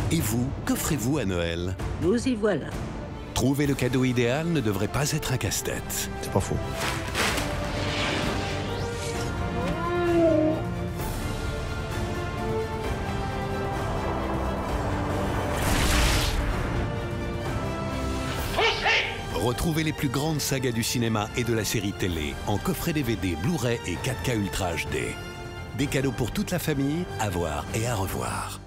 Et vous, qu'offrez-vous à Noël? Vous y voilà. Trouver le cadeau idéal ne devrait pas être un casse-tête. C'est pas faux. Retrouvez les plus grandes sagas du cinéma et de la série télé en coffret DVD, Blu-ray et 4K Ultra HD. Des cadeaux pour toute la famille, à voir et à revoir.